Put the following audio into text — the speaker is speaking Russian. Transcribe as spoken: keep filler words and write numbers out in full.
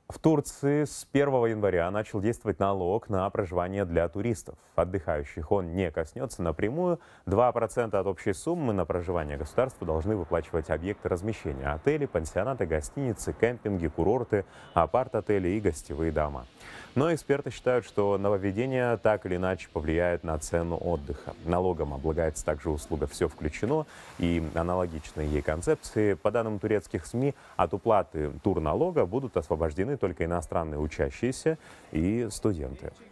В Турции с первого января начал действовать налог на проживание для туристов. Отдыхающих он не коснется напрямую. два процента от общей суммы на проживание государству должны выплачивать объекты размещения: отели, пансионаты, гостиницы, кемпинги, курорты, апарт-отели и гостевые дома. Но эксперты считают, что нововведение так или иначе повлияет на цену отдыха. Налогом облагается также услуга «Все включено» и аналогичные ей концепции. По данным турецких СМИ, от уплаты турналога будут освобождены только иностранные учащиеся и студенты.